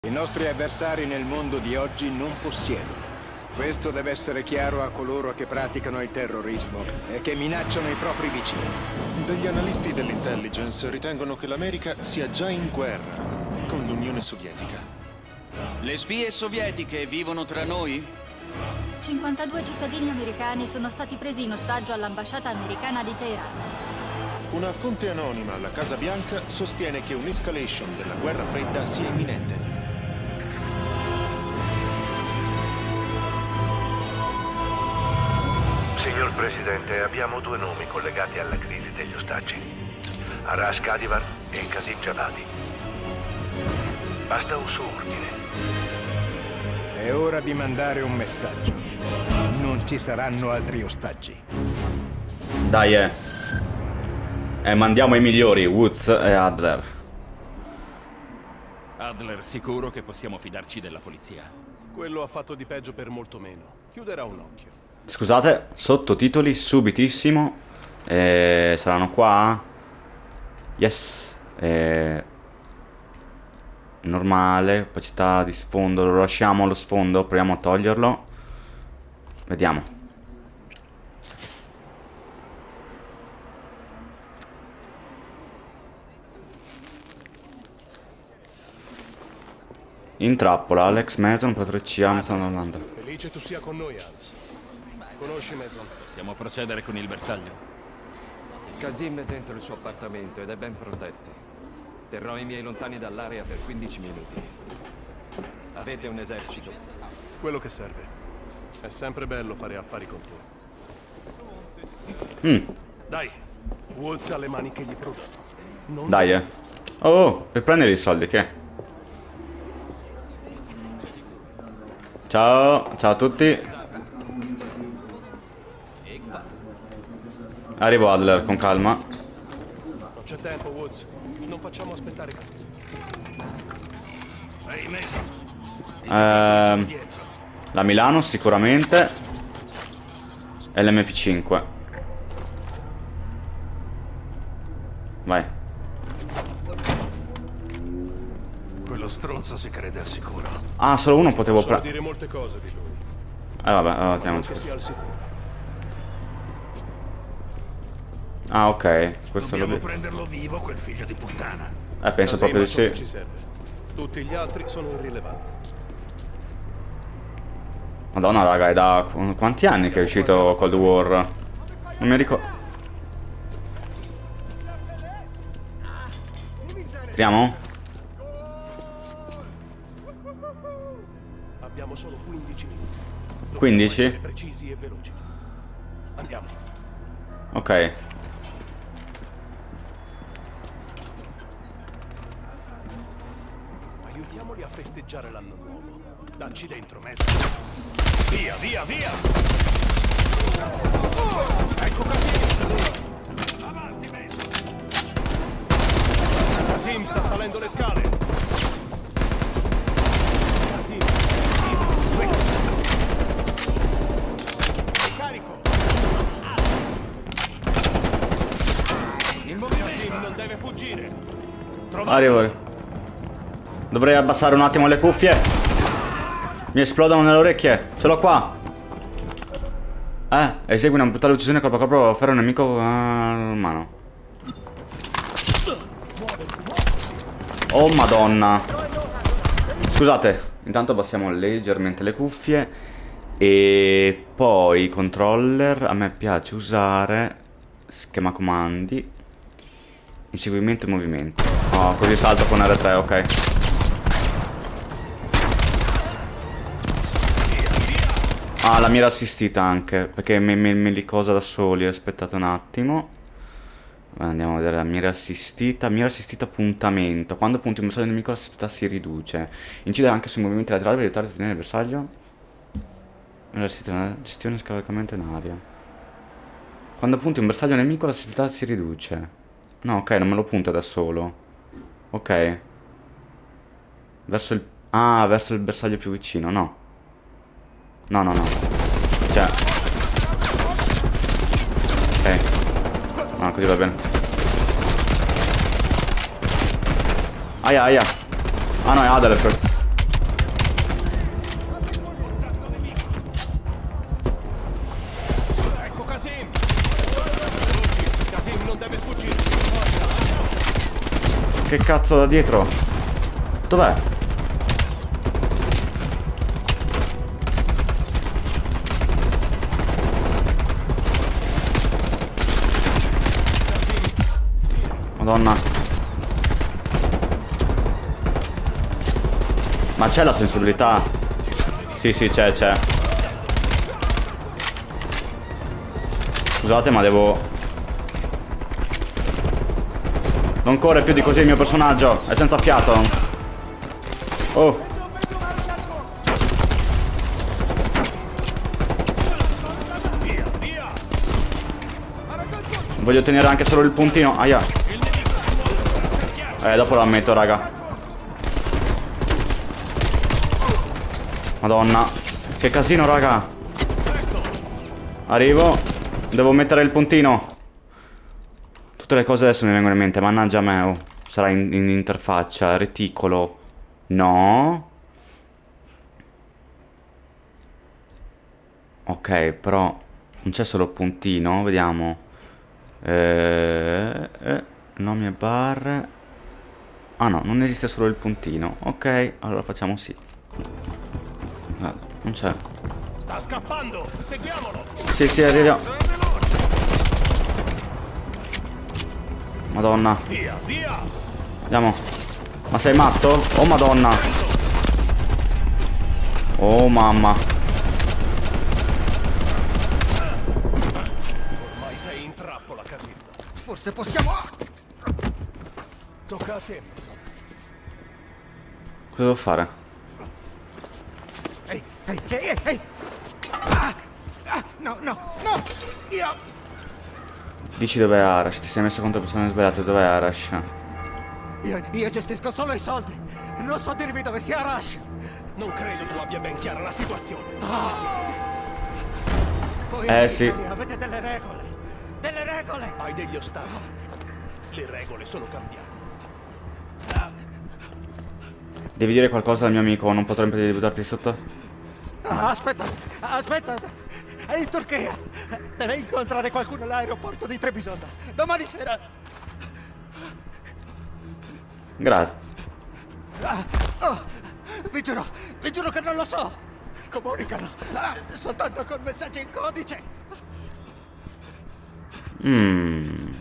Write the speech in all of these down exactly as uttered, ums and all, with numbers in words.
I nostri avversari nel mondo di oggi non possiedono. Questo deve essere chiaro a coloro che praticano il terrorismo e che minacciano i propri vicini. Degli analisti dell'intelligence ritengono che l'America sia già in guerra con l'Unione Sovietica. Le spie sovietiche vivono tra noi? cinquantadue cittadini americani sono stati presi in ostaggio all'ambasciata americana di Teheran. Una fonte anonima alla Casa Bianca sostiene che un'escalation della guerra fredda sia imminente. Signor Presidente, abbiamo due nomi collegati alla crisi degli ostaggi. Arash Kadivar e Qasim Jabati. Basta un suo ordine. È ora di mandare un messaggio. Non ci saranno altri ostaggi. Dai, eh. Eh, mandiamo i migliori, Woods e Adler. Adler sicuro che possiamo fidarci della polizia. Quello ha fatto di peggio per molto meno. Chiuderà un occhio. Scusate, sottotitoli subitissimo. Eh, saranno qua? Yes. Eh, normale, capacità di sfondo. Lo lasciamo allo sfondo, proviamo a toglierlo. Vediamo. In trappola, Alex Mason, patrocchiamo, stanno andando. Felice tu sia con noi, Hans. Conosci Mason? Possiamo procedere con il bersaglio. Qasim è dentro il suo appartamento ed è ben protetto. Terrò i miei lontani dall'area per quindici minuti. Avete un esercito? Quello che serve. È sempre bello fare affari con te. Mm. Dai, Woods ha le mani che gli prudono. Non Dai, eh. Oh, oh, per prendere i soldi, che? Ciao, ciao a tutti. Arrivo Adler, con calma. Non c'è tempo, Woods. Non facciamo aspettare così. Ehi, Ehm, la Milano sicuramente. E l'M P cinque. Vai. Quello stronzo si crede al sicuro. Ah, solo uno potevo Posso prendere. dire molte cose di lui. Eh vabbè, allora teniamoci. Che sia al sicuro. Ah, ok. Questo lo Dobbiamo vedo. prenderlo vivo, quel figlio di puttana. Eh, penso Qasim proprio ha di ciò che sì. ci serve. Tutti gli altri sono irrilevanti. Madonna, raga, è da qu- quanti anni che è uscito Cold War? Non mi ricordo. Apriamo? Abbiamo solo quindici minuti. Dobbiamo quindici? essere precisi e veloci. Andiamo. Ok. Aiutiamoli a festeggiare l'anno nuovo. Dacci dentro, Mason. Via, via, via! Ecco Qasim! Avanti, Mason! Qasim sta salendo le scale! Qasim! Carico! In movimento! Qasim non deve fuggire! Trovate! Arrivo. Dovrei abbassare un attimo le cuffie. Mi esplodono nelle orecchie. Ce l'ho qua. Eh, esegui una brutale uccisione corpo a corpo a fare un nemico uh, umano. Oh madonna. Scusate, intanto abbassiamo leggermente le cuffie. E poi controller. A me piace usare schema comandi, inseguimento e movimento. Oh, così salto con R tre, ok. Ah, la mira assistita anche, perché me, me, me li cosa da soli. Aspettate un attimo. Andiamo a vedere la mira assistita. Mira assistita puntamento. Quando punti un bersaglio nemico la sensibilità si riduce. Incide anche sui movimenti laterali per aiutare a tenere il bersaglio. Mira assistita, gestione scavalcamento in aria. Quando punti un bersaglio nemico la sensibilità si riduce. No, ok, non me lo punta da solo. Ok. Verso il... Ah, verso il bersaglio più vicino, no. No, no, no. Cioè... Ok. No, così va bene. Aia, aia. Ah no, è Adler. che cazzo da dietro? Dov'è? Madonna. Ma c'è la sensibilità? Sì, sì, c'è, c'è. Scusate, ma devo... Non corre più di così il mio personaggio. È senza fiato. Oh. Voglio tenere anche solo il puntino. Aia. Eh, dopo lo ammetto, raga. Madonna. Che casino, raga. Arrivo. Devo mettere il puntino. Tutte le cose adesso mi vengono in mente. Mannaggia a me. Oh. Sarà in, in interfaccia. Reticolo. No. Ok, però non c'è solo puntino. Vediamo. Eh, eh, nomi e barre. Ah no, non esiste solo il puntino. Ok, allora facciamo sì. Guarda, non c'è. Sta scappando! Seguiamolo! Sì, sì, arriviamo. Madonna. Via, via! Andiamo. Ma sei matto? Oh madonna. Oh mamma. Ormai sei in trappola, casino. Forse possiamo... Tocca a te, Mason. Cosa devo fare? Ehi, ehi, ehi, ehi! Ah, ah, no, no, no! Io... Dici dov'è Arash? Ti sei messo contro persone sbagliate. Dov'è Arash? Io, io gestisco solo i soldi. Non so dirvi dove sia Arash. Non credo tu abbia ben chiara la situazione. Voi Eh sì. avete delle regole. Delle regole! Hai degli ostacoli. Le regole sono cambiate. Devi dire qualcosa al mio amico. Non potrò impedire di buttarti sotto? Ah, aspetta, aspetta. È in Turchia. Deve incontrare qualcuno all'aeroporto di Trebisonda. Domani sera. Grazie. Ah, oh, vi giuro, vi giuro che non lo so. Comunicano ah, soltanto con messaggi in codice. Mmm.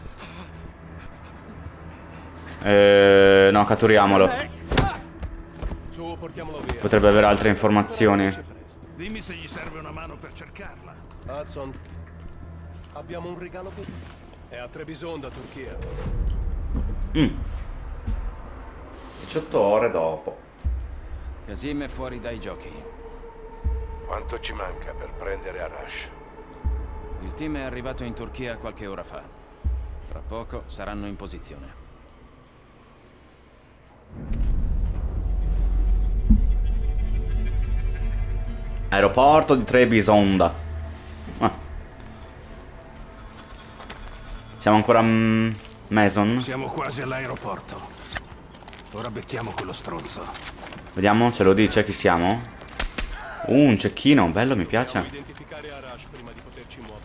Eh, no, catturiamolo. Su, portiamolo via. Potrebbe avere altre informazioni. Dimmi se gli serve una mano per cercarla. Hudson, abbiamo un regalo per lui. È a Trebisonda, Turchia. Mm. diciotto ore dopo. Kasim è fuori dai giochi. Quanto ci manca per prendere Arash? Il team è arrivato in Turchia qualche ora fa. Tra poco saranno in posizione. Aeroporto di Trebisonda. Ah. Siamo ancora a mm, Mason. Siamo quasi all'aeroporto. Ora becchiamo quello stronzo. Vediamo, ce lo dice chi siamo? Uh, un cecchino, bello, mi piace. Devo identificare Arash prima di poterci muovere.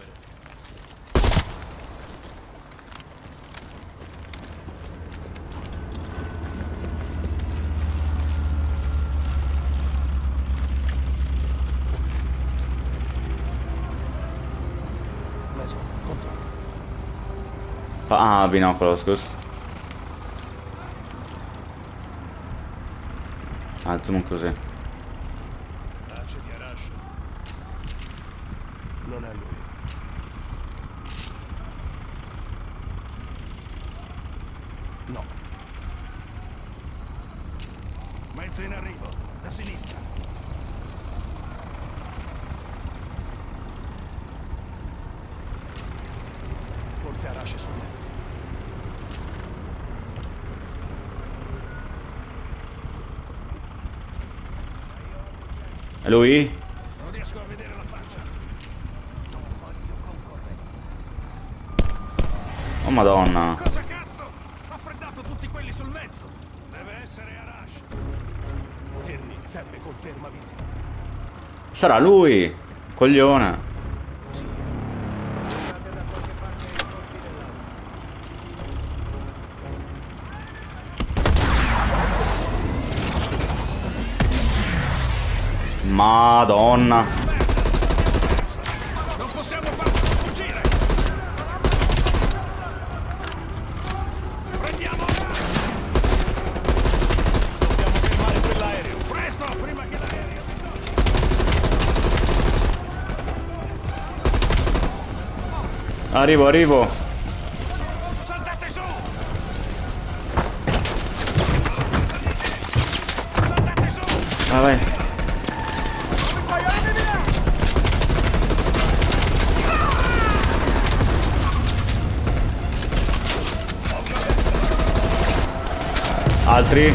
Mason, conto. Ah, binocolo, scusa. Ah, zoom così. Tracce di Arash. Non è lui. No. Mezzo in arrivo, da sinistra. Forse Arash è sul mezzo. È lui? Non riesco a vedere la faccia. Oh madonna. Cosa cazzo? Ha freddato tutti quelli sul mezzo. Deve essere Arash. Ernie serve conferma visiva. Sarà lui, coglione. Madonna. Non possiamo farlo fuggire! Prendiamo! Dobbiamo fermare quell'aereo! Presto, prima che l'aereo... Arrivo, arrivo. Saltate su! Vai, vai. Altri.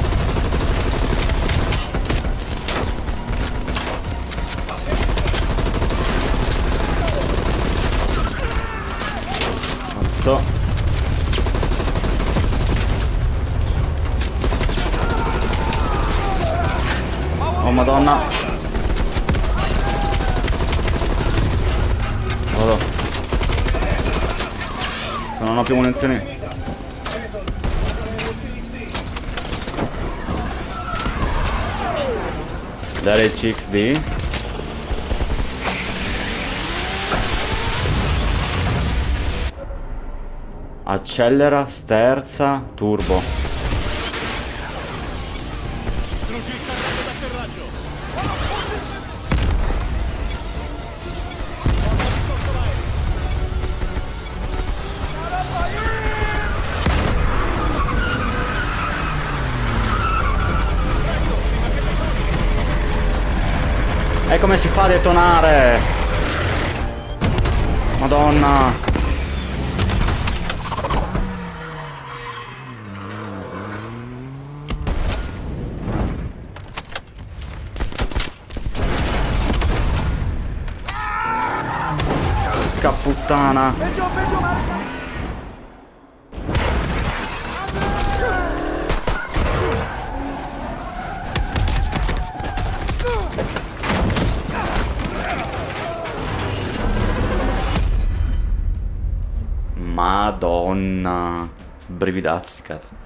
Cazzo. Oh madonna. Vado. Se non ho più munizioni. Dare C X D. Accelera, sterza, turbo. Distruggi il carrello d'atterraggio! E come si fa a detonare? Madonna. Porca puttana. Madonna. Brividazzi, cazzo.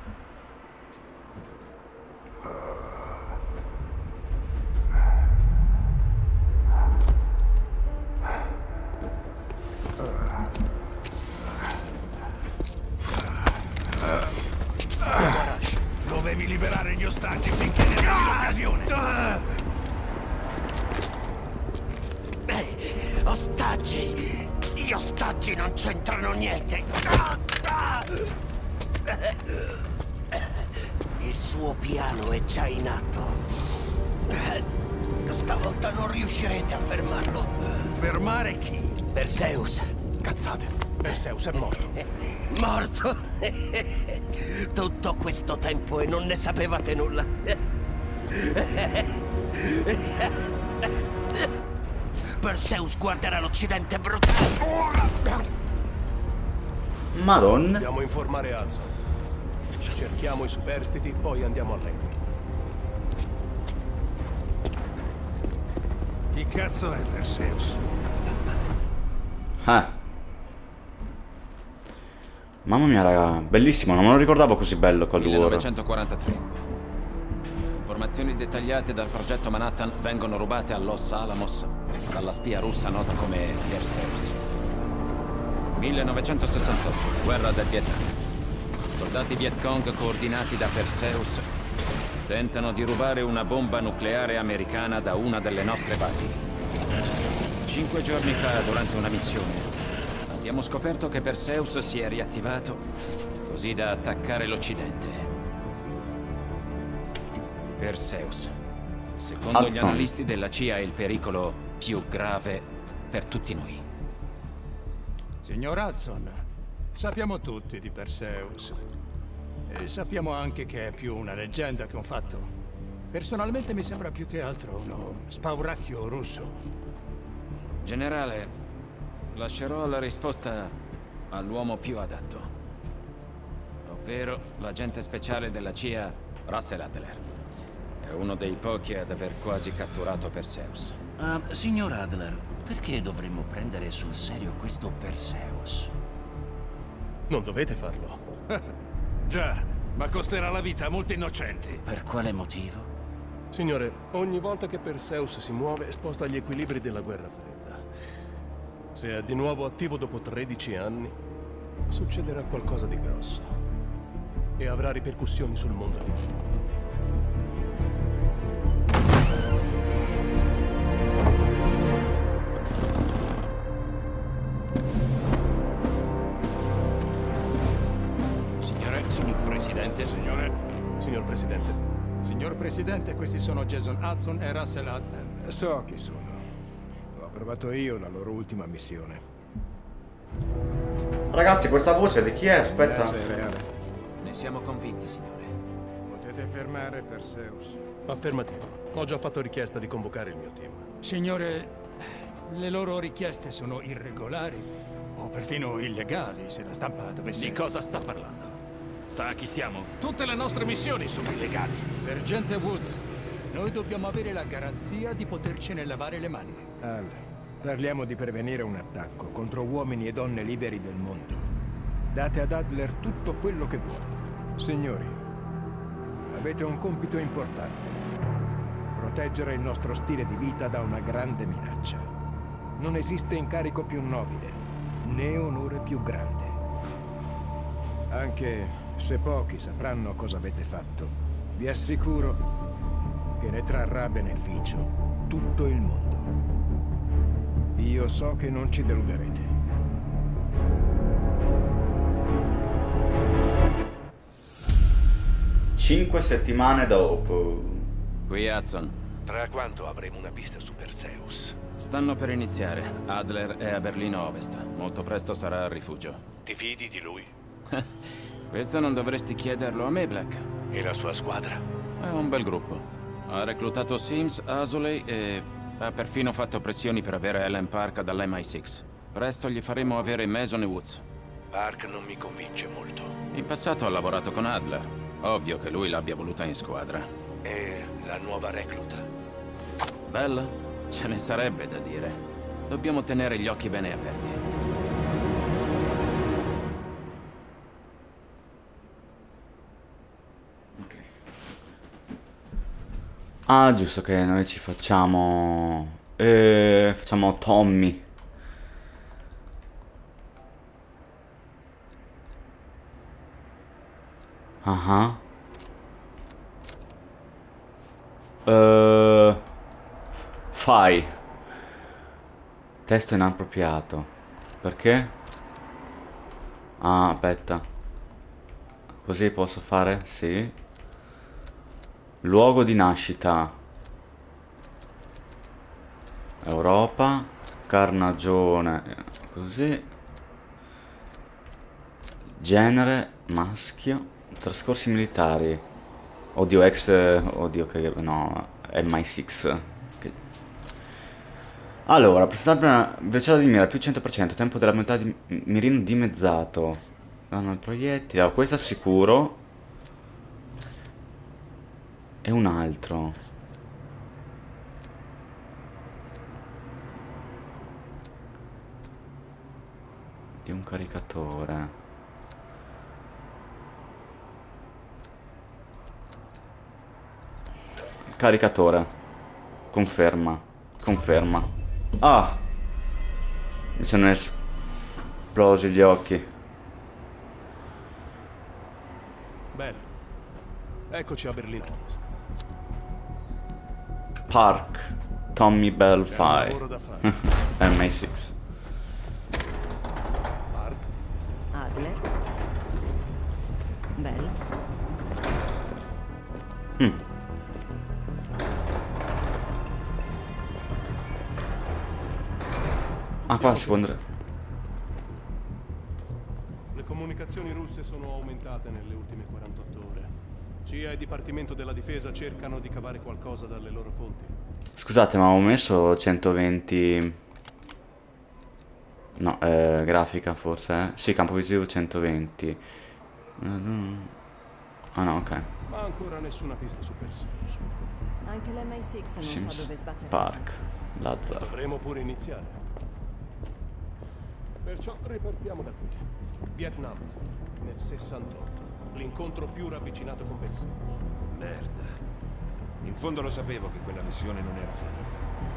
Dovevi liberare gli ostaggi finché ne avevi l'occasione. Ostaggi! Gli ostaggi non c'entrano niente! Il suo piano è già in atto. Stavolta non riuscirete a fermarlo. Fermare chi? Perseus. Cazzate, Perseus è morto. Morto? Tutto questo tempo e non ne sapevate nulla. Perseus guarderà l'Occidente brutale. Madonna. Dobbiamo informare Hudson. Cerchiamo i superstiti, poi andiamo a letto. Chi cazzo è Perseus? Eh. Mamma mia, raga, bellissimo, non me lo ricordavo così bello Cold War. millenovecentoquarantatré. Informazioni dettagliate dal progetto Manhattan vengono rubate a Los Alamos dalla spia russa nota come Perseus. millenovecentosessantotto, guerra del Vietnam. Soldati Viet Cong coordinati da Perseus tentano di rubare una bomba nucleare americana da una delle nostre basi. Cinque giorni fa, durante una missione, abbiamo scoperto che Perseus si è riattivato così da attaccare l'Occidente. Perseus, secondo gli Hudson. analisti della C I A, è il pericolo più grave per tutti noi. Signor Hudson, sappiamo tutti di Perseus. E sappiamo anche che è più una leggenda che un fatto. Personalmente mi sembra più che altro uno spauracchio russo. Generale, lascerò la risposta all'uomo più adatto, ovvero l'agente speciale della C I A, Russell Adler. È uno dei pochi ad aver quasi catturato Perseus. Uh, signor Adler, perché dovremmo prendere sul serio questo Perseus? Non dovete farlo. Già, ma costerà la vita a molti innocenti. Per quale motivo? Signore, ogni volta che Perseus si muove, sposta gli equilibri della guerra fredda. Se è di nuovo attivo dopo tredici anni, succederà qualcosa di grosso. E avrà ripercussioni sul mondo intero. Signore, signor Presidente. Signore, signor Presidente. Signor Presidente, questi sono Jason Hudson e Russell Adler. So chi sono. L'ho provato io la loro ultima missione. Ragazzi, questa voce di chi è? Aspetta. È reale. Ne siamo convinti, signore. Potete fermare Perseus. Affermativo. Ho già fatto richiesta di convocare il mio team. Signore, le loro richieste sono irregolari o perfino illegali, se la stampa dovesse... Di cosa sta parlando? Sa chi siamo? Tutte le nostre missioni sono illegali. Sergente Woods, noi dobbiamo avere la garanzia di potercene lavare le mani. Al, parliamo di prevenire un attacco contro uomini e donne liberi del mondo. Date ad Adler tutto quello che vuole. Signori, avete un compito importante. Proteggere il nostro stile di vita da una grande minaccia. Non esiste incarico più nobile, né onore più grande. Anche se pochi sapranno cosa avete fatto, vi assicuro che ne trarrà beneficio tutto il mondo. Io so che non ci deluderete. Cinque settimane dopo. Qui Hudson. Tra quanto avremo una pista su Perseus? Stanno per iniziare. Adler è a Berlino Ovest. Molto presto sarà al rifugio. Ti fidi di lui? Questo non dovresti chiederlo a me, Black. E la sua squadra? È un bel gruppo. Ha reclutato Sims, Asoley e ha perfino fatto pressioni per avere Ellen Park dall'M I sei. Presto gli faremo avere Mason e Woods. Park non mi convince molto. In passato ha lavorato con Adler. Ovvio che lui l'abbia voluta in squadra. E la nuova recluta? Bella? Ce ne sarebbe da dire. Dobbiamo tenere gli occhi bene aperti. Ah, giusto che noi ci facciamo... Eh, facciamo Tommy. Ah uh uh, Fai. Testo inappropriato. Perché? Ah, aspetta. Così posso fare? Sì. Luogo di nascita. Europa. Carnagione. Così. Genere. Maschio. Trascorsi militari. Oddio, ex... Oddio, che... No, M I sei. Che... Allora, presentabile velocità di mira più cento per cento. Tempo della metà di mirino dimezzato. Danno al proiettile. Allora, questo è sicuro. E un altro. Di un caricatore. Caricatore. Conferma. Conferma. Ah! Mi sono esplosi gli occhi. Bene. Eccoci a Berlino Ovest. Park. Tommy Bell Fai. M I sei. Park. Adler. Bell. Mm. Ah, qua si può andare. Le comunicazioni russe sono aumentate nelle ultime quarantotto ore. C I A e Dipartimento della Difesa cercano di cavare qualcosa dalle loro fonti. Scusate, ma ho messo centoventi... No, eh, grafica forse, eh? Sì, campo visivo centoventi. Ah no, ok. Ma ancora nessuna pista su Perseus. Anche l'M I sei non Sims sa dove sbattere. Park. Lazzaro. Dovremo pure iniziare. Perciò ripartiamo da qui. Vietnam, nel sessantotto. L'incontro più ravvicinato con Perseus. Merda. In fondo lo sapevo che quella missione non era finita.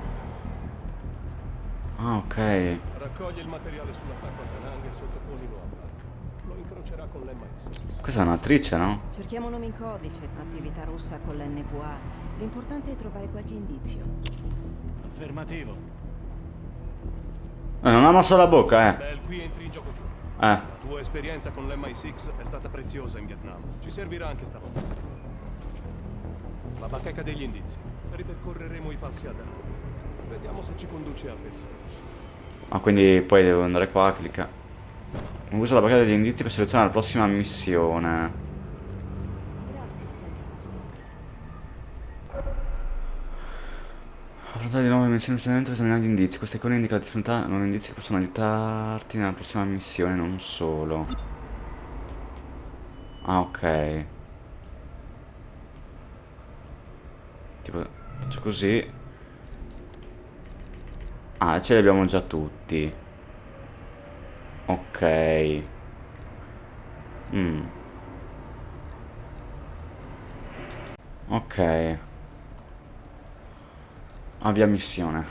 Ah, ok. Raccoglie il materiale sull'attacco a Da Nang e sottoponilo a Park. Lo incrocerà con l'M I sei. Questa è un'attrice, no? Cerchiamo nomi in codice, attività russa con l'N V A. L'importante è trovare qualche indizio. Affermativo. Eh, non ha mosso la bocca, eh. Beh, qui entri in gioco tu. Eh. La tua esperienza con l'M I sei è stata preziosa in Vietnam. Ci servirà anche stavolta. La bacheca degli indizi. Ripercorreremo i passi a Da Nang. Vediamo se ci conduce a Perseus. Ah, quindi poi devo andare qua, clicca. Usa la bacheca degli indizi per selezionare la prossima missione. Grazie, agente Oswald. Affrontare di nuovo le missioni precedenti per esaminare gli indizi. Questa icona indica la disponibilità di nuovi indizi che possono aiutarti nella prossima missione, non solo. Ah, ok. Tipo, faccio così. Ah, ce li abbiamo già tutti. Ok. Mm. Ok. Avvia missione.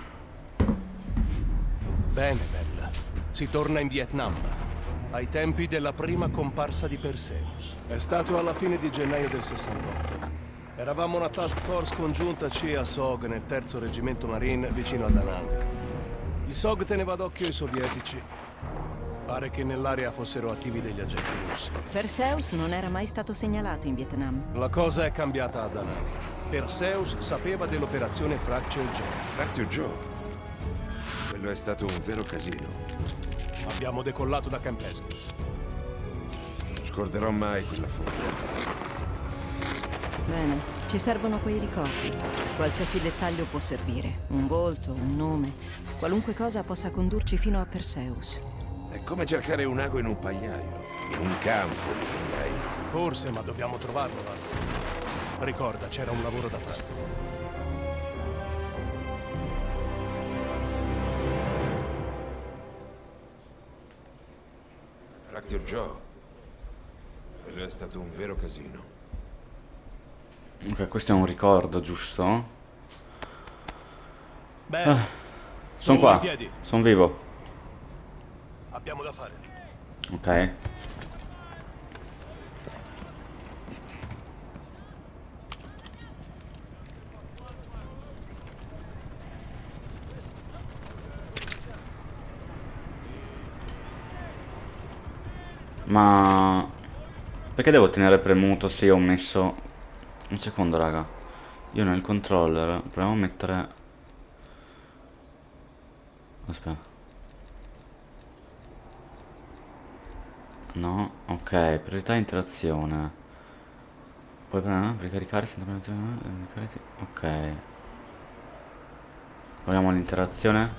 Bene, bella. Si torna in Vietnam. Ai tempi della prima comparsa di Perseus. È stato alla fine di gennaio del sessantotto. Eravamo una task force congiunta C A S O G nel terzo reggimento Marine vicino a Da Nang. Il S O G teneva d'occhio i sovietici. Pare che nell'area fossero attivi degli agenti russi. Perseus non era mai stato segnalato in Vietnam. La cosa è cambiata a Da Nang. Perseus sapeva dell'operazione Fracture Joe. Fracture Joe? Quello è stato un vero casino. Abbiamo decollato da Camp Heskins. Non scorderò mai quella foglia. Bene, ci servono quei ricordi. Qualsiasi dettaglio può servire. Un volto, un nome. Qualunque cosa possa condurci fino a Perseus. È come cercare un ago in un pagliaio. In un campo di pagliai. Forse, ma dobbiamo trovarlo, Marco. Ricorda, c'era un lavoro da fare. Fracture Joe. Quello è stato un vero casino. Ok, questo è un ricordo, giusto? Beh, ah, sono qua, sono vivo. Abbiamo da fare. Ok. Ma perché devo tenere premuto se io ho messo... Un secondo, raga. Io nel controller proviamo a mettere... Aspetta. No, ok, priorità interazione. Poi per ricaricare senza ok. Proviamo l'interazione.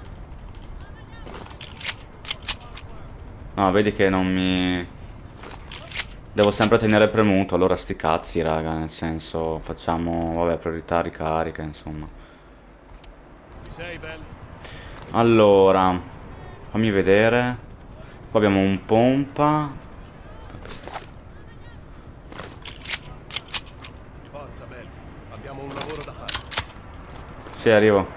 No, vedi che non mi... Devo sempre tenere premuto, allora sti cazzi, raga, nel senso, facciamo, vabbè, priorità, ricarica, insomma. Ci sei, Bell? Allora, fammi vedere. Qua abbiamo un pompa. Forza, Bell, abbiamo un lavoro da fare. Sì, arrivo.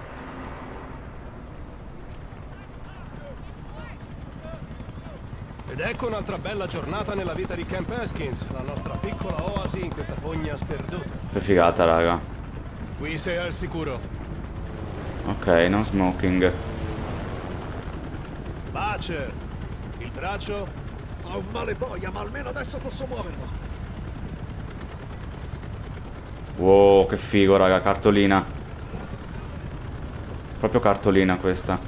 Ed ecco un'altra bella giornata nella vita di Camp Heskins, la nostra piccola oasi in questa fogna sperduta. Che figata, raga. Qui sei al sicuro. Ok, no smoking. Butcher, il braccio? Ho un male boia, ma almeno adesso posso muoverlo. Wow, che figo, raga, cartolina. Proprio cartolina questa.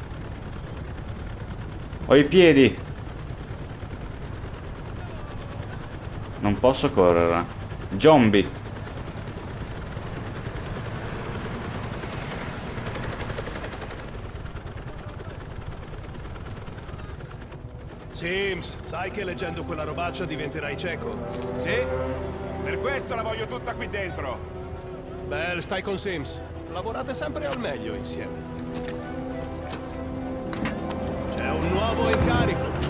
Ho i piedi. Non posso correre. Zombie. Sims, sai che leggendo quella robaccia diventerai cieco? Sì? Per questo la voglio tutta qui dentro. Bell, stai con Sims. Lavorate sempre al meglio insieme. C'è un nuovo incarico.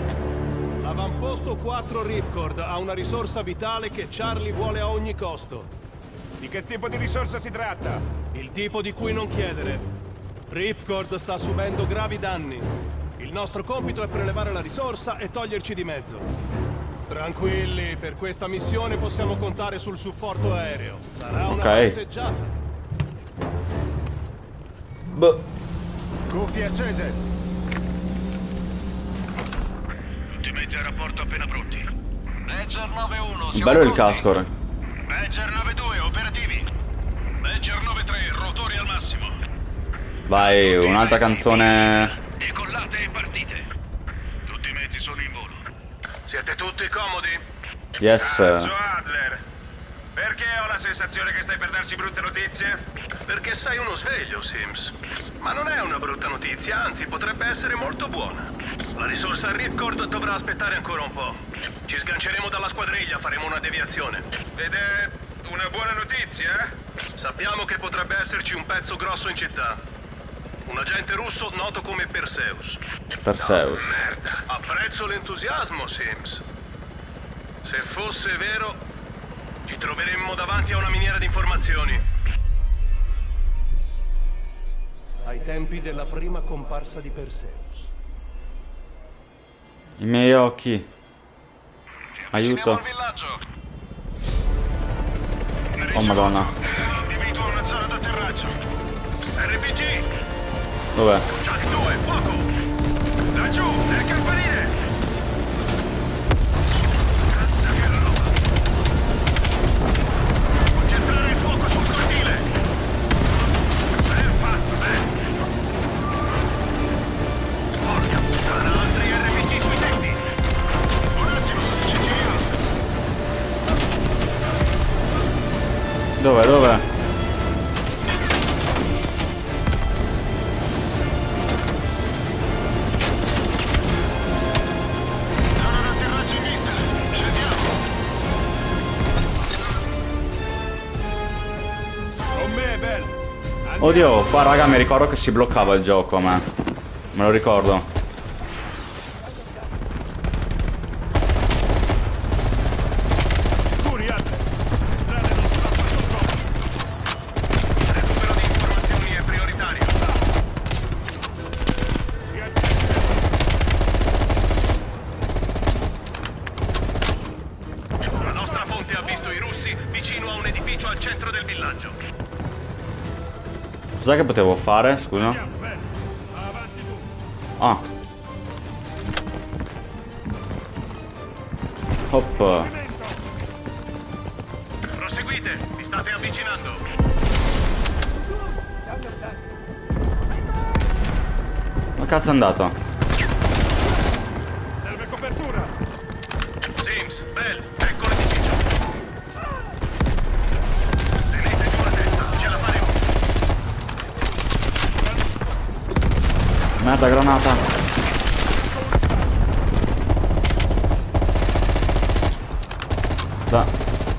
L'avamposto quattro Ripcord ha una risorsa vitale che Charlie vuole a ogni costo. Di che tipo di risorsa si tratta? Il tipo di cui non chiedere. Ripcord sta subendo gravi danni. Il nostro compito è prelevare la risorsa e toglierci di mezzo. Tranquilli, per questa missione possiamo contare sul supporto aereo. Sarà una Ok. passeggiata. Boh. Cuffie accese. Tutti i mezzi a rapporto appena pronti. Badger nove uno, siamo Bello il pronti. casco ora. Badger nove due, operativi. Badger nove tre, rotori al massimo. Vai, un'altra canzone. Decollate e partite. Tutti i mezzi sono in volo. Siete tutti comodi? Yes. Cazzo, Adler. Perché ho la sensazione che stai per darci brutte notizie? Perché sei uno sveglio, Sims. Ma non è una brutta notizia, anzi potrebbe essere molto buona. La risorsa Ripcord dovrà aspettare ancora un po'. Ci sganceremo dalla squadriglia, faremo una deviazione. Ed è una buona notizia? Sappiamo che potrebbe esserci un pezzo grosso in città. Un agente russo noto come Perseus. Perseus. Merda. Apprezzo l'entusiasmo, Sims. Se fosse vero, ci troveremmo davanti a una miniera di informazioni. Ai tempi della prima comparsa di Perseus. I miei occhi. Aiuto. Oh madonna. Individua una zona d'atterraggio. R P G! Dov'è? Jack due, fuoco! Laggiù, nel campanile! Cazzo che roba! Concentrare il fuoco sul cortile! Ben fatto, ben! Porca puttana, altri R P G sui tetti! Un attimo, ci giro! Dove, dove? Oddio, qua raga mi ricordo che si bloccava il gioco a me. Me lo ricordo. La nostra fonte ha visto i russi vicino a un edificio al centro del villaggio. Cos'è che potevo fare? Scusa. Ah. Hop. Proseguite, vi state avvicinando. Ma cazzo è andato? Serve copertura. Sims, Bell, ecco l'edificio. Tenete giù la testa, ce la faremo. Merda, granata. Da.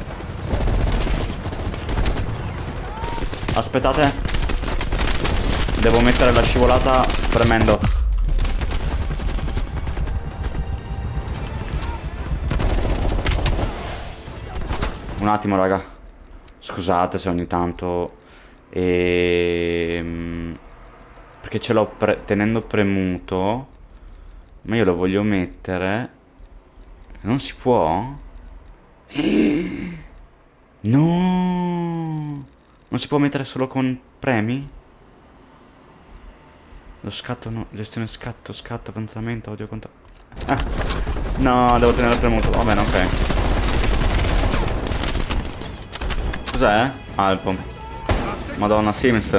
Aspettate. Devo mettere la scivolata premendo. Un attimo, raga. Scusate se ogni tanto. Ehm... Perché ce l'ho pre tenendo premuto. Ma io lo voglio mettere. Non si può? No! Non si può mettere solo con premi? Lo scatto no. Gestione scatto, scatto, avanzamento, audio conto. Ah. No, devo tenere premuto. Va bene, ok. Cos'è? Ah, il pomp. Madonna, Sims.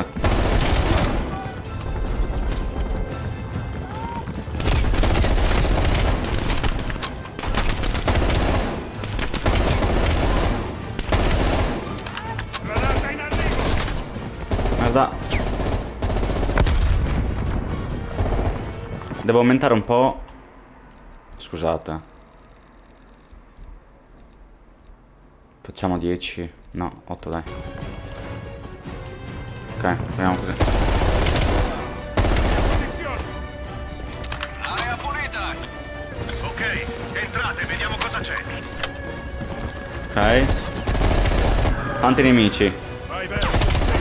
Merda. Devo aumentare un po'. Scusate. Facciamo dieci. No, otto dai. Ok, proviamo così. Area pulita. Ok, entrate, vediamo cosa c'è. Ok. Tanti nemici. Vai bene.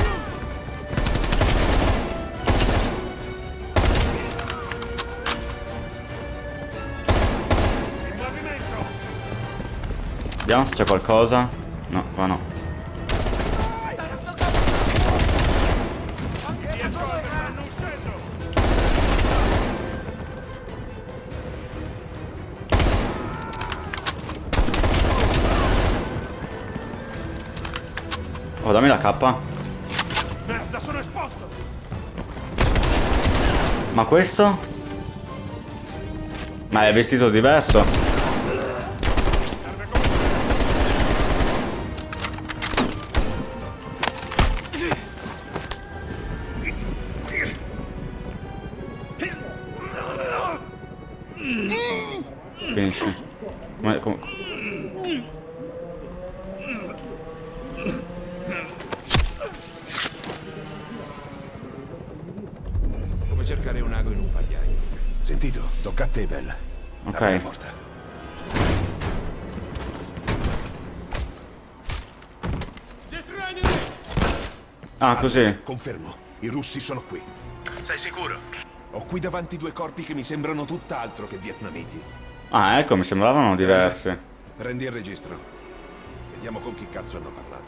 Vediamo se c'è qualcosa. No, qua no. Oh, dammi la K. Merda, sono esposto. Ma questo? Ma è vestito diverso. Finisci. Come, come... Come cercare un ago in un pagliaio. Sentito, tocca a te, Bell. Ok. Apri la porta. Ah, così. Confermo, i russi sono qui. Sei sicuro? Ho qui davanti due corpi che mi sembrano tutt'altro che vietnamiti. Ah, ecco, mi sembravano diversi. Prendi il registro. Vediamo con chi cazzo hanno parlato.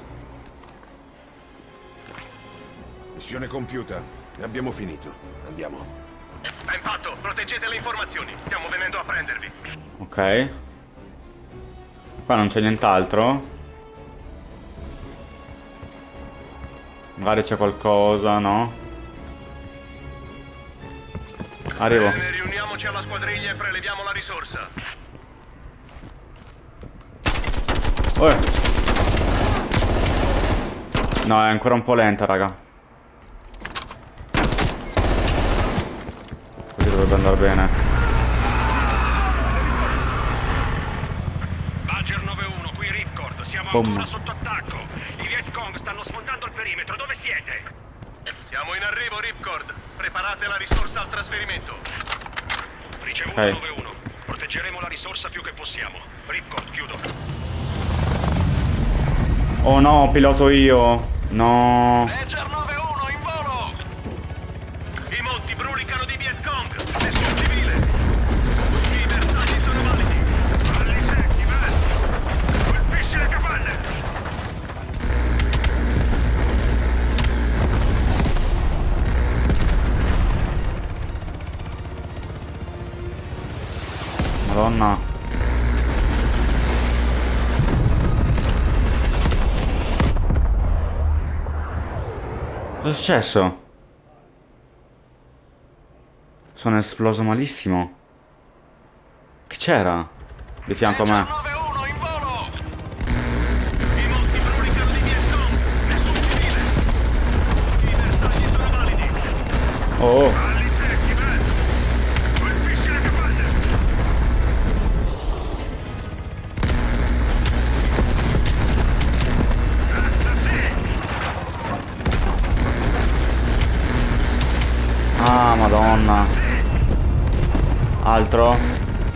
Missione compiuta. Ne abbiamo finito. Andiamo. Ben fatto, proteggete le informazioni. Stiamo venendo a prendervi. Ok. Qua non c'è nient'altro. Magari c'è qualcosa, no? Arrivo. Bene, riuniamoci alla squadriglia e preleviamo la risorsa. Oh. No, è ancora un po' lenta, raga. Così dovrebbe andare bene. Badger nove uno, qui Ripcord. Siamo Boom. ancora sotto attacco. I Viet Cong stanno sfondando il perimetro. Dove siete? Siamo in arrivo, Ripcord. Preparate la risorsa al trasferimento. Ricevuto Ok. nove uno. Proteggeremo la risorsa più che possiamo. Ripcord, chiudo. Oh no, piloto io. No. Badger nove uno, in volo! I monti brulicano di Viet Cong. Nessun civile. Tutti i bersagli sono validi. Falli secchi, beh. Colpisci le capanne. Madonna. Cosa è successo? Sono esploso malissimo. Che c'era? Di fianco a me. Oh. Ah, madonna. Altro?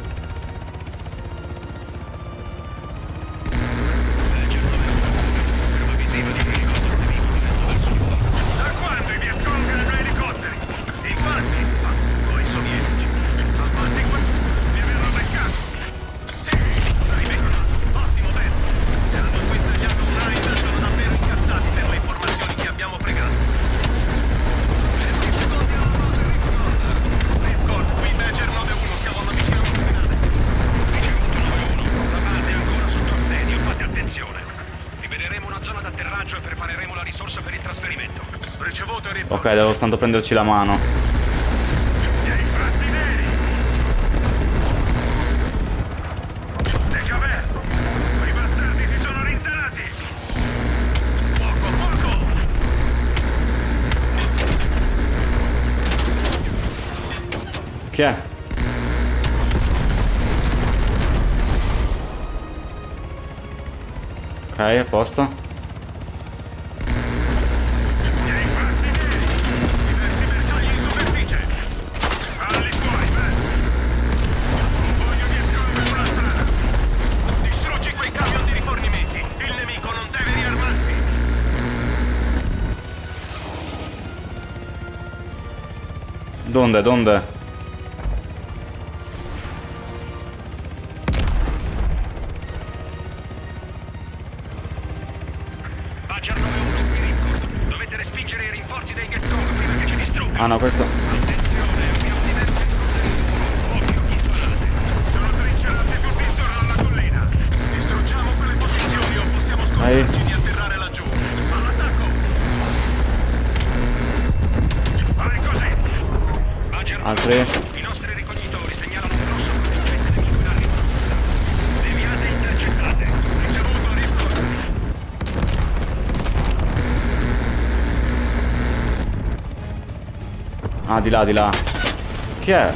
Da quando i Viet Cong erano elicotteri? Infatti, ma voi sovietici. A parte qua, mi avevano beccato. Sì, dai, beccato. Ottimo, bene. Mi hanno sguizzagliato un raid e sono davvero incazzati per le informazioni che abbiamo fregato. venti secondi alla base, Ripcord. Ripcord, qui Badger nove uno, siamo alla vicina confine. Ricevuto nove uno. La base è ancora sotto assedio, fate attenzione. Libereremo una zona d'atterraggio e prepareremo la risorsa per il trasferimento. Ricevuto, Ripcord. Ok, devo soltanto prenderci la mano. Le caverne! Quei bastardi si sono rintanati! Poco a poco! Chi è? Ok, a posto. Diversi bersagli in superficie! Falli fuori, beh! Non voglio Viet Cong sulla strada! Distruggi quei camion di rifornimenti! Il nemico non deve riarmarsi! Donde, donde? Badger nove uno, qui Rico. Dovete respingere i rinforzi dei Vietcong prima che ci distruggano. Ah no, questo... Attenzione, abbiamo diverse occhio, chi sparate. Sono trincerati tutti intorno alla collina. Distruggiamo quelle posizioni o possiamo scordarci di atterrare laggiù. All'attacco! Vai così! Badger Altri? I nostri ricognitori segnalano un grosso contingente nemico in arrivo. Deviate intercettate. Ricevuto, risposta. Ah, di là, di là. Chi è?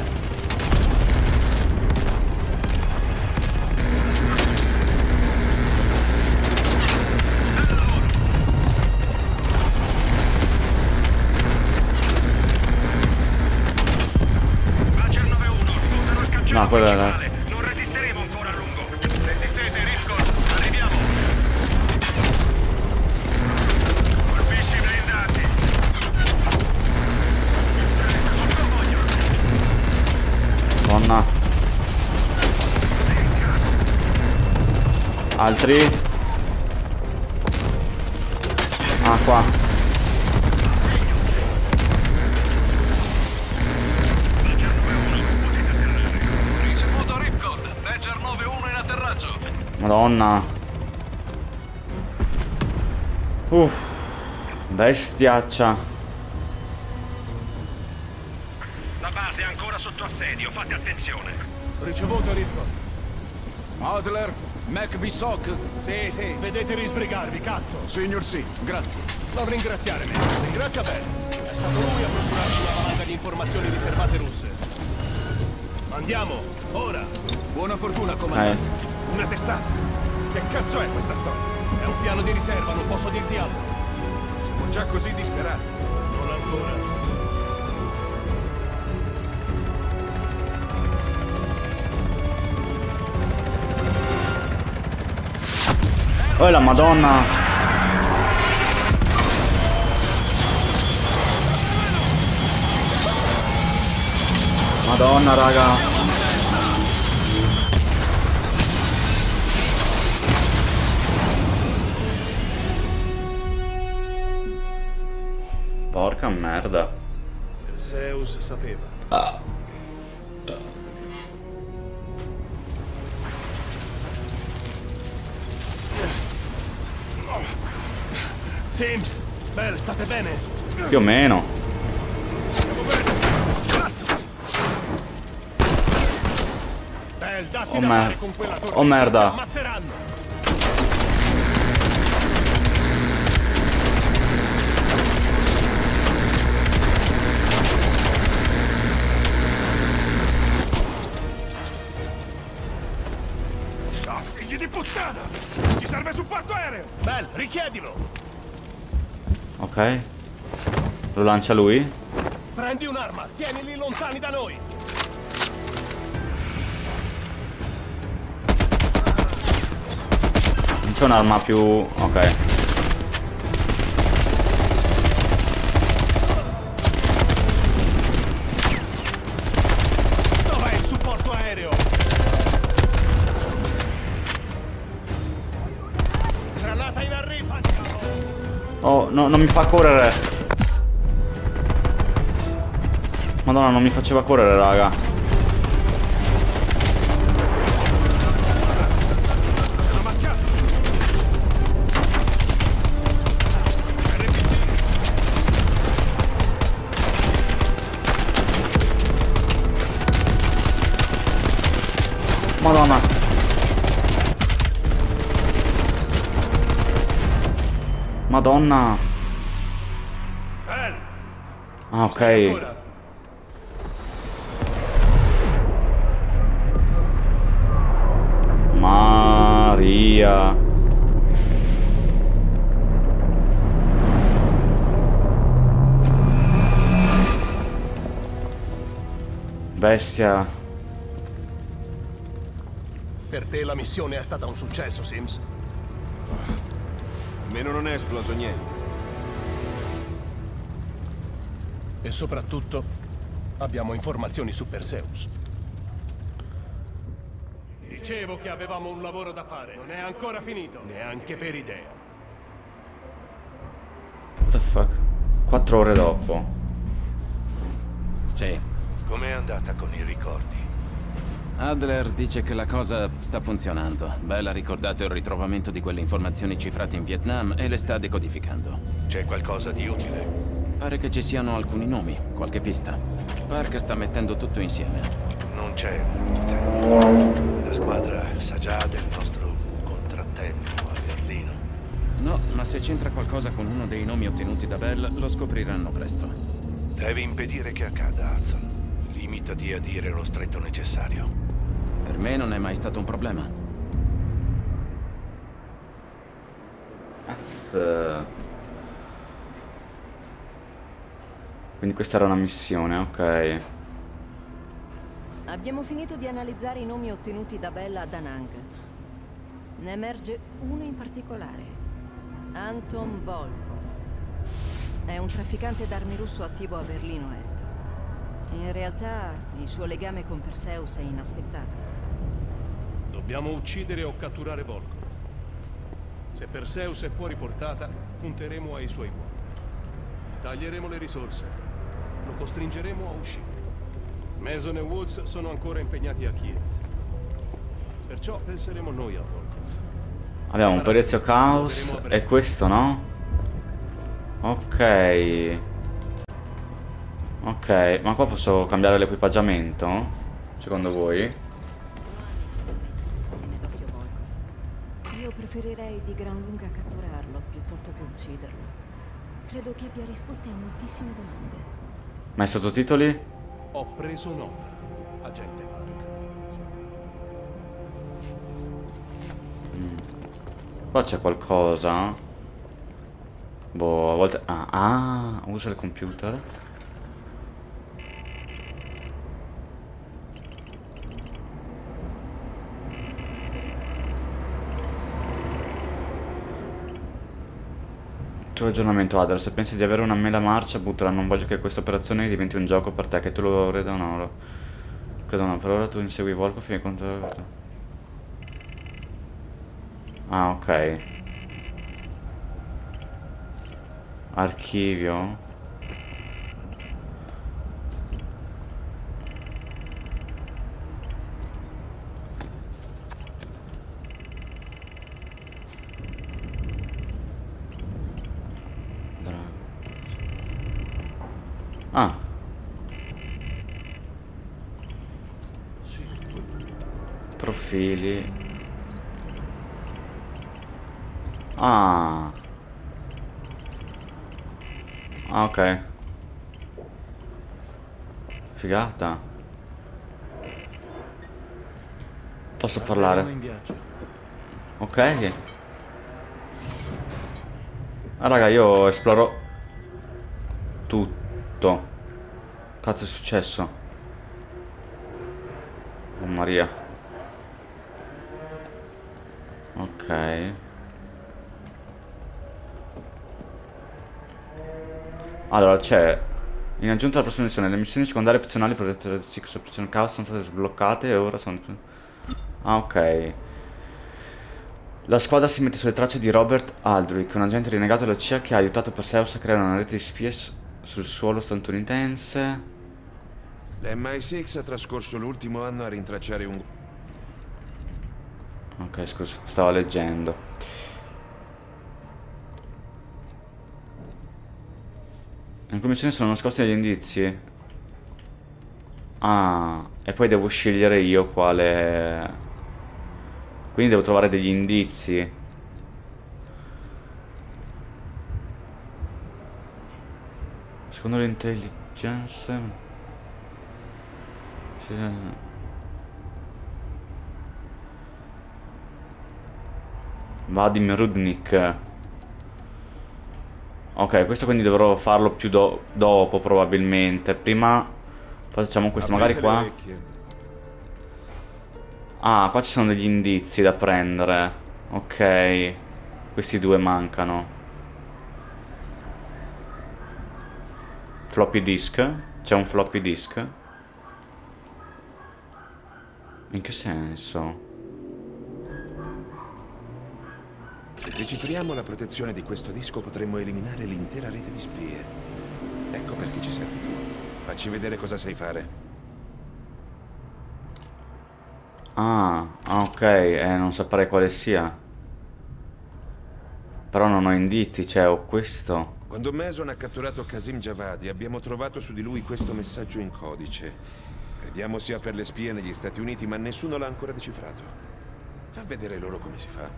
No, quello era... Non resisteremo ancora a lungo. Resistete, Rifkon. Arriviamo. Colpisci blindati. Resta sul convoglio. Donna. Altri? Ah, qua. Madonna. Uff. Bestiaccia. La base è ancora sotto assedio, fate attenzione. Ricevuto, Rifkon. Adler, MacVisoc. Sì, sì, vedete risbrigarvi, cazzo. Signor sì, grazie. Non ringraziare me, ringrazia bene. È stato lui a procurarci una valanga di informazioni riservate russe. Andiamo, ora. Buona fortuna, comandante. Eh. Una testata. Che cazzo è questa storia? È un piano di riserva, non posso dirti altro. Siamo già così disperati. Non ancora. Oh, la Madonna. Madonna, raga. Porca merda. Zeus sapeva. Ah. Sims, Bell, state bene? Più o meno. Stiamo bene. Cazzo! Bell, datti Oh, da mer fare con quella torre. oh merda. Ci ammazzeranno. Figli di puttana! Ci serve supporto aereo! Bell, richiedilo! Ok. Lo lancia lui. Prendi un'arma, tienili lontani da noi! Non c'è un'arma più... Ok. Dov'è il supporto aereo? Granata in arrivo! Oh, no, non mi fa correre. Madonna, non mi faceva correre, raga. Madonna. Madonna. Ah, ok. Maria. Bestia. Per te la missione è stata un successo, Sims. Almeno non è esploso niente. E soprattutto, Abbiamo informazioni su Perseus. Dicevo che avevamo un lavoro da fare. Non è ancora finito. Neanche per idea. What the fuck? Quattro ore dopo. Sì. Com'è andata con i ricordi? Adler dice che la cosa sta funzionando. Bell ha ricordato il ritrovamento di quelle informazioni cifrate in Vietnam e le sta decodificando. C'è qualcosa di utile? Pare che ci siano alcuni nomi, qualche pista. Park sta mettendo tutto insieme. Non c'è molto tempo. La squadra sa già del nostro contrattempo a Berlino. No, ma se c'entra qualcosa con uno dei nomi ottenuti da Bell, lo scopriranno presto. Devi impedire che accada, Hudson. Limitati a dire lo stretto necessario. Per me non è mai stato un problema. Azz. Quindi questa era una missione, ok. Abbiamo finito di analizzare i nomi ottenuti da Bella a Da Nang. Ne emerge uno in particolare. Anton Volkov. È un trafficante d'armi russo attivo a Berlino Est. In realtà, il suo legame con Perseus è inaspettato. Dobbiamo uccidere o catturare Volkov. Se Perseus è fuori portata, punteremo ai suoi uomini. Taglieremo le risorse. Lo costringeremo a uscire. Mason e Woods sono ancora impegnati a Kiev. Perciò penseremo noi a Volkov. Abbiamo un Perezio Caos. E questo, no? Ok. Ok, ma qua posso cambiare l'equipaggiamento? Secondo voi? Io preferirei di gran lunga catturarlo piuttosto che ucciderlo. Credo che abbia risposte a moltissime domande. Ma i sottotitoli? Ho preso nota, agente Park. Mm. Qua c'è qualcosa? Boh, a volte... Ah, ah, usa il computer. Tuo aggiornamento, Adler. Se pensi di avere una mela marcia, buttala. Non voglio che questa operazione diventi un gioco per te, che tu lo creda o no. Credo no, per ora tu insegui Volkov fino a contro... Ah, ok. Archivio. Ah. Profili. Ah. Ah, ok. Figata. Posso parlare? Ok. Ah, raga, io esploro tutto. Cazzo è successo? Oh Maria. Ok. Allora c'è, in aggiunta alla prossima missione, le missioni secondarie opzionali per le opzioni caos sono state sbloccate e ora sono... Ah, ok. La squadra si mette sulle tracce di Robert Aldrich, un agente rinnegato della C I A che ha aiutato Perseus a creare una rete di spie sul suolo statunitense. L'M I sei ha trascorso l'ultimo anno a rintracciare un... Ok, scusa, stavo leggendo. In commissione sono nascosti degli indizi. Ah, e poi devo scegliere io quale... Quindi devo trovare degli indizi. Secondo l'intelligence... Vadim Rudnik. Ok, questo quindi dovrò farlo più do dopo probabilmente. Prima facciamo questo, magari qua. Ah, qua ci sono degli indizi da prendere. Ok, questi due mancano. Floppy disk? C'è un floppy disk? In che senso? Se decifriamo la protezione di questo disco potremmo eliminare l'intera rete di spie. Ecco perché ci servi tu. Facci vedere cosa sai fare. Ah, ok, eh, non saprei quale sia. Però non ho indizi, cioè ho questo. Quando Mason ha catturato Qasim Javadi abbiamo trovato su di lui questo messaggio in codice. Crediamo sia per le spie negli Stati Uniti, ma nessuno l'ha ancora decifrato. Fa vedere loro come si fa.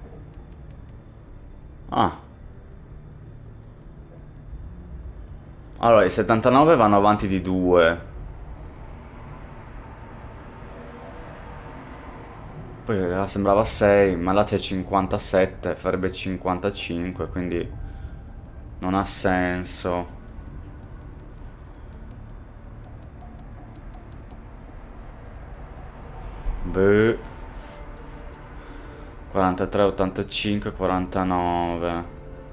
Ah. Allora, i settantanove vanno avanti di due. Poi là sembrava sei, ma là c'è cinquantasette, farebbe cinquantacinque, quindi non ha senso. Beh. quarantatré, ottantacinque, quarantanove.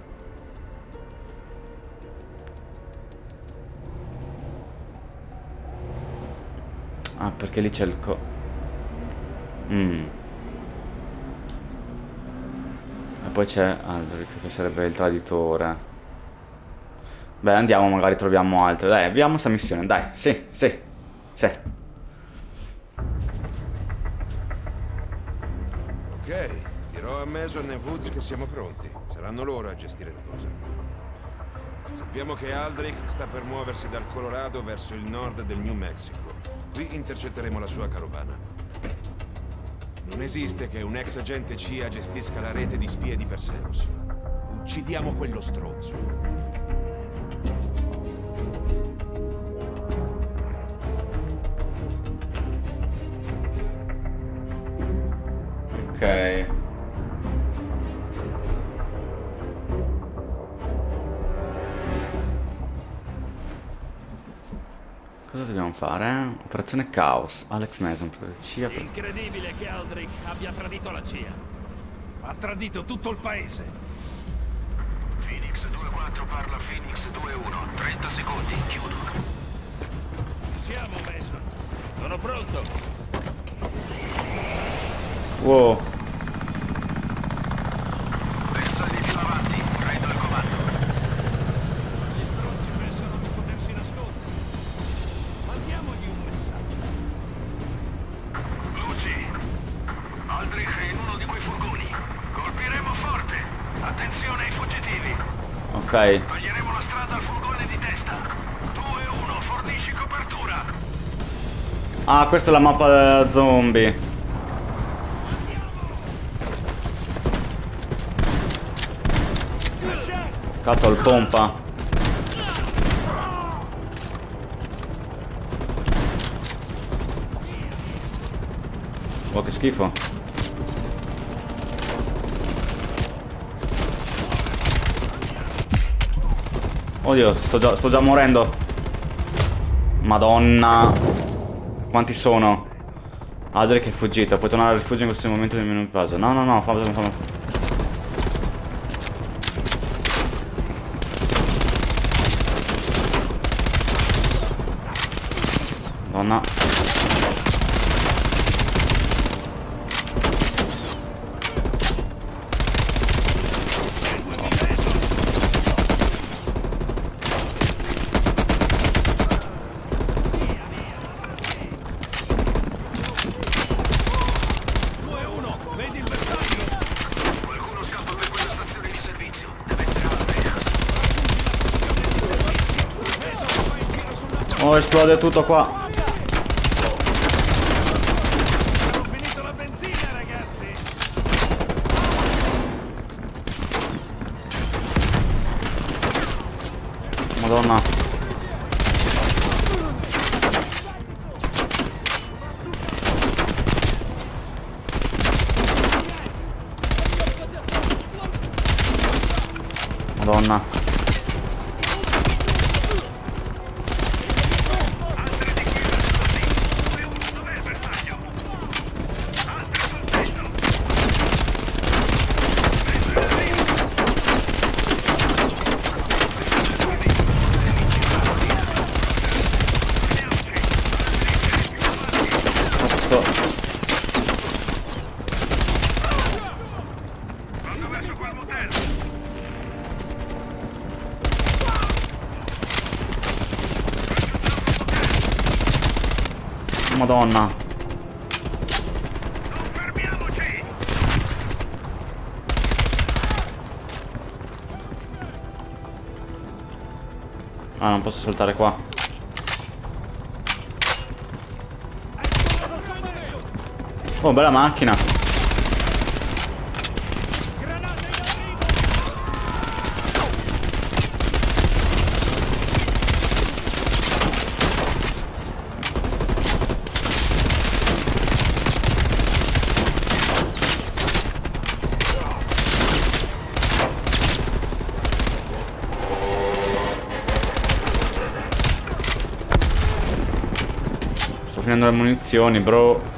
Ah, perché lì c'è il co... Mm. E poi c'è Aldrich, che sarebbe il traditore. Beh, andiamo, magari troviamo altre. Dai, abbiamo questa missione, dai, sì, sì, sì. Ok, dirò a Mason e Woods che siamo pronti. Saranno loro a gestire la cosa. Sappiamo che Aldrich sta per muoversi dal Colorado verso il nord del New Mexico. Qui intercetteremo la sua carovana. Non esiste che un ex agente C I A gestisca la rete di spie di Perseus. Uccidiamo quello stronzo. Ok. Cosa dobbiamo fare? Operazione Caos. Alex Mason, C I A. Incredibile che Aldrich abbia tradito la C I A. Ha tradito tutto il paese. Phoenix due quattro parla Phoenix due uno. trenta secondi, chiudo. Siamo, Mason. Sono pronto. Wow. Pensagli più avanti, prendo il comando. Gli stronzi pensano di potersi nascondere. Mandiamogli un messaggio. Luci, Aldrich è in uno di quei furgoni. Colpiremo forte. Attenzione ai fuggitivi. Ok. Taglieremo la strada al furgone di testa. due uno, fornisci copertura. Ah, questa è la mappa zombie. Cazzo, il pompa. Oh, che schifo. Oddio, sto già, sto già morendo. Madonna. Quanti sono? Aldrich è fuggita. Puoi tornare al rifugio in questo momento del menu di pausa. No, no, no, fammi, fammi. Madonna. Oh, esplode tutto qua. Madonna. Madonna. Madonna. Ah, non posso saltare qua. Oh, bella macchina. Sto finendo le munizioni, bro.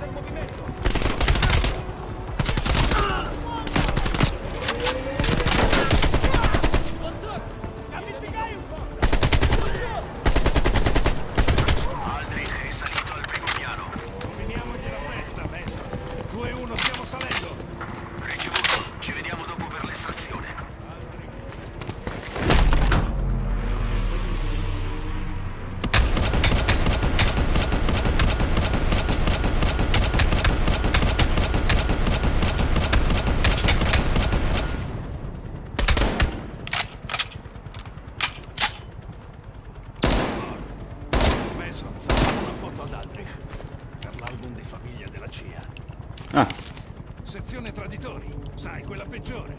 Ah. Sezione traditori, sai, quella peggiore.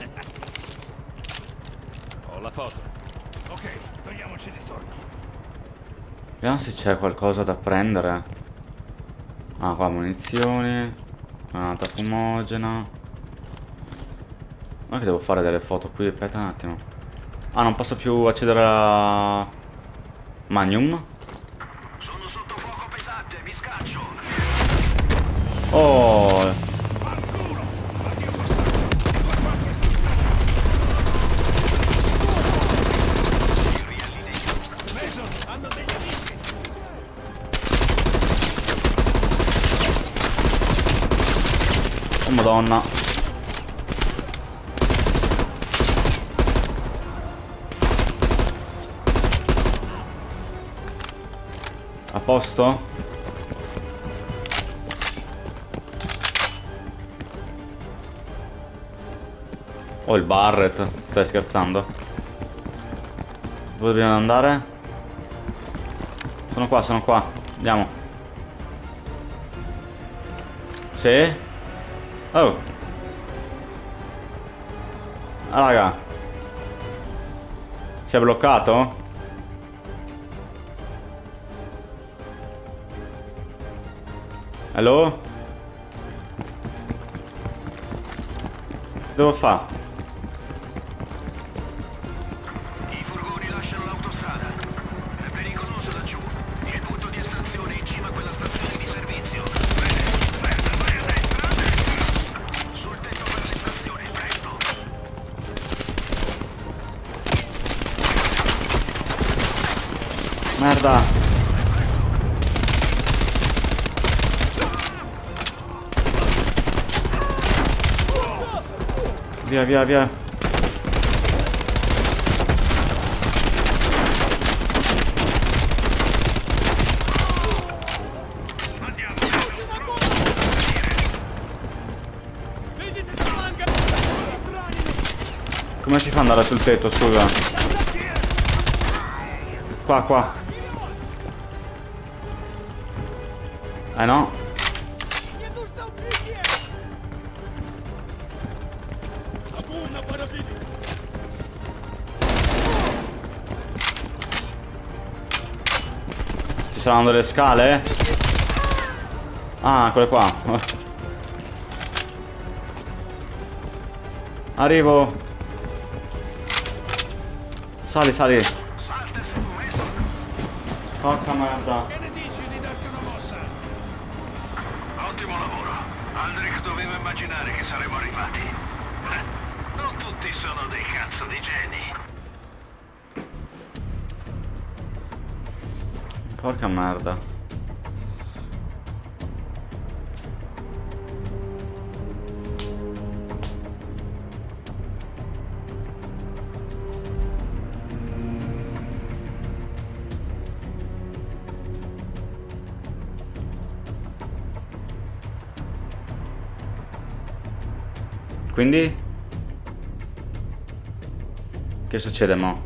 Ho la foto. Ok, togliamoci di torno. Vediamo se c'è qualcosa da prendere. Ah, qua munizioni. Granata fumogena. Ma che devo fare delle foto qui? Aspetta un attimo. Ah, non posso più accedere a Magnum? Sono sotto fuoco pesante, mi scaccio. Oh. Oh Madonna. A posto? Oh, il Barret. Stai scherzando? Dove dobbiamo andare? Sono qua, sono qua. Andiamo. Sì? Oh. Ah, raga. Si è bloccato? Hello? Devo fare? I furgoni lasciano l'autostrada. È pericoloso laggiù. Il punto di estrazione è in cima a quella stazione di servizio. Bene, merda, vai a destra, a destra. Sul tetto per l'estrazione, presto. Merda. Via, via, via. Come si fa ad andare sul tetto, scusa? Qua, qua. Eh no. Ci saranno delle scale? Ah, quelle qua. Arrivo. Sali, sali. Porca merda. Che ne dici di darti una mossa? Ottimo lavoro. Aldrich doveva immaginare che saremmo arrivati. Eh? Non tutti sono dei cazzo di geni. Porca merda. quindi? Che succede mo?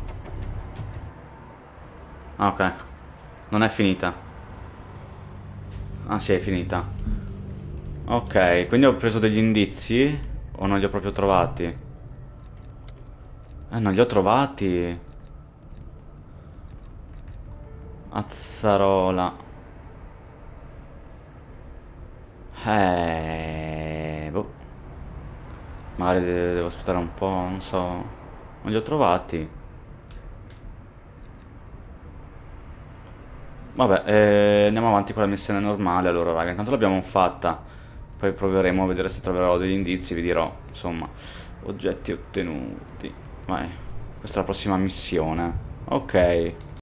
Ah, ok. Non è finita. Ah, sì, è finita. Ok, quindi ho preso degli indizi o non li ho proprio trovati? Eh, non li ho trovati. Azzarola. Eh, boh. Magari de- devo aspettare un po', non so. Non li ho trovati. Vabbè, eh, andiamo avanti con la missione normale allora, raga. Intanto l'abbiamo fatta. Poi proveremo a vedere se troverò degli indizi. Vi dirò, insomma, oggetti ottenuti. Vai, questa è la prossima missione. Ok.